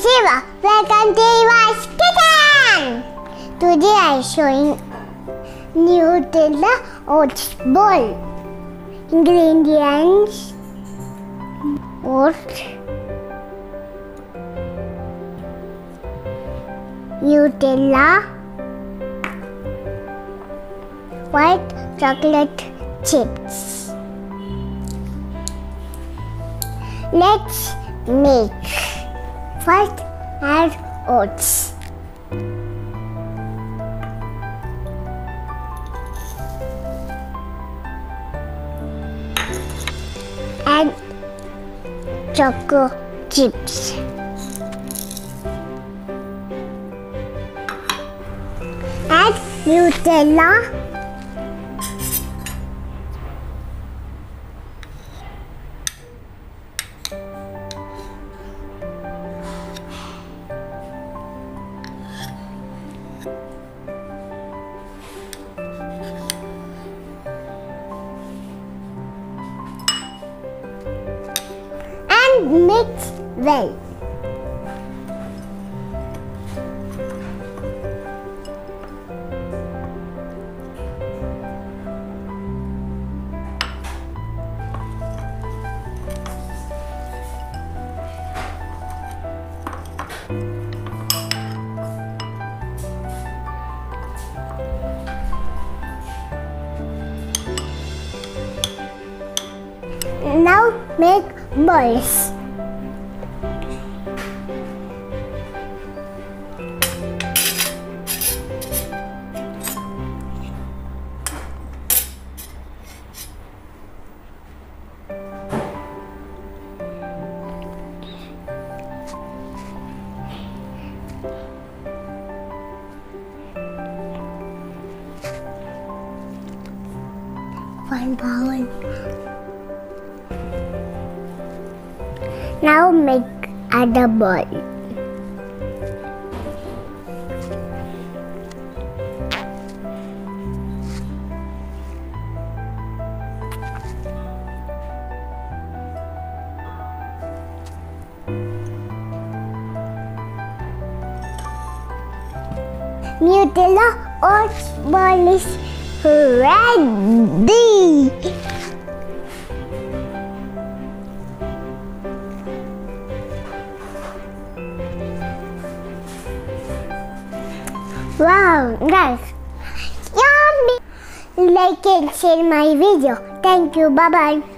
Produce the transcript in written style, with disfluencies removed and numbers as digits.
is Eva. Welcome to Eva's Kitchen. Today I am showing Nutella Oats bowl. Ingredients: oats, Nutella, white chocolate chips. Let's make. First, add oats. Add choco chips. Add Nutella. And mix well. Now make balls. One bowl. Now make other ball. Nutella Oats ball is ready. Wow, guys, yummy! Like and share my video. Thank you. Bye bye.